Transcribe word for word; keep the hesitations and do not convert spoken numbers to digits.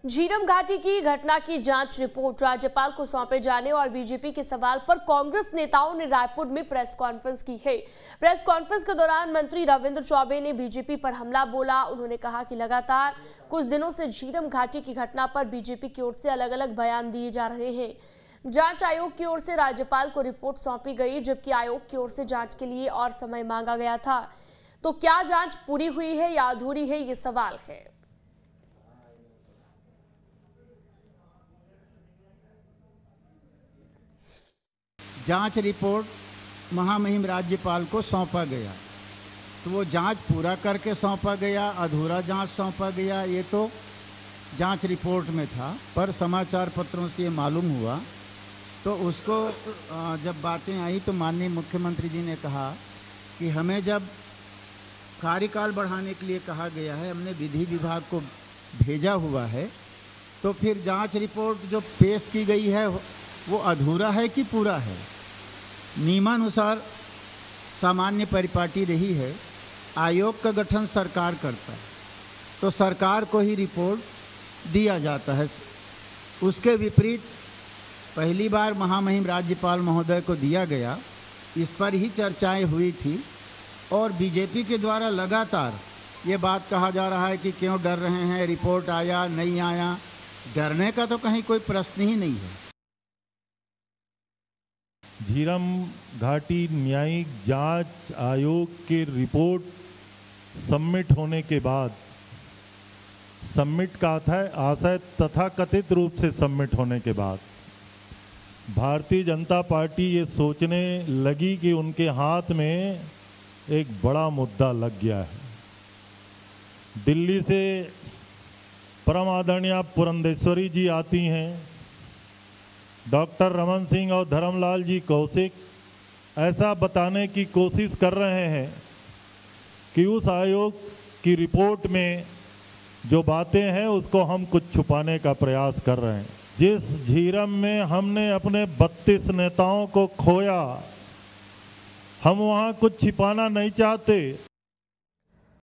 झीरम घाटी की घटना की जांच रिपोर्ट राज्यपाल को सौंपे जाने और बीजेपी के सवाल पर कांग्रेस नेताओं ने रायपुर में प्रेस कॉन्फ्रेंस की है। प्रेस कॉन्फ्रेंस के दौरान मंत्री रविंद्र चौबे ने बीजेपी पर हमला बोला। उन्होंने कहा कि लगातार कुछ दिनों से झीरम घाटी की घटना पर बीजेपी की ओर से अलग अलग बयान दिए जा रहे हैं। जांच आयोग की ओर से राज्यपाल को रिपोर्ट सौंपी गई, जबकि आयोग की ओर से जांच के लिए और समय मांगा गया था। तो क्या जांच पूरी हुई है या अधूरी है, ये सवाल है। जांच रिपोर्ट महामहिम राज्यपाल को सौंपा गया, तो वो जांच पूरा करके सौंपा गया, अधूरा जांच सौंपा गया, ये तो जांच रिपोर्ट में था। पर समाचार पत्रों से ये मालूम हुआ, तो उसको जब बातें आई तो माननीय मुख्यमंत्री जी ने कहा कि हमें जब कार्यकाल बढ़ाने के लिए कहा गया है, हमने विधि विभाग को भेजा हुआ है, तो फिर जांच रिपोर्ट जो पेश की गई है वो अधूरा है कि पूरा है। नियमानुसार सामान्य परिपाटी रही है, आयोग का गठन सरकार करता है, तो सरकार को ही रिपोर्ट दिया जाता है। उसके विपरीत पहली बार महामहिम राज्यपाल महोदय को दिया गया, इस पर ही चर्चाएं हुई थी और बीजेपी के द्वारा लगातार ये बात कहा जा रहा है कि क्यों डर रहे हैं, रिपोर्ट आया नहीं आया। डरने का तो कहीं कोई प्रश्न ही नहीं है। झीरम घाटी न्यायिक जांच आयोग की रिपोर्ट सबमिट होने के बाद, सबमिट का आशय तथाकथित रूप से सबमिट होने के बाद भारतीय जनता पार्टी ये सोचने लगी कि उनके हाथ में एक बड़ा मुद्दा लग गया है। दिल्ली से परम आदरणीय पुरंदेश्वरी जी आती हैं, डॉक्टर रमन सिंह और धर्मलाल जी कौशिक ऐसा बताने की कोशिश कर रहे हैं कि उस आयोग की रिपोर्ट में जो बातें हैं उसको हम कुछ छुपाने का प्रयास कर रहे हैं। जिस झीरम में हमने अपने बत्तीस नेताओं को खोया, हम वहाँ कुछ छिपाना नहीं चाहते।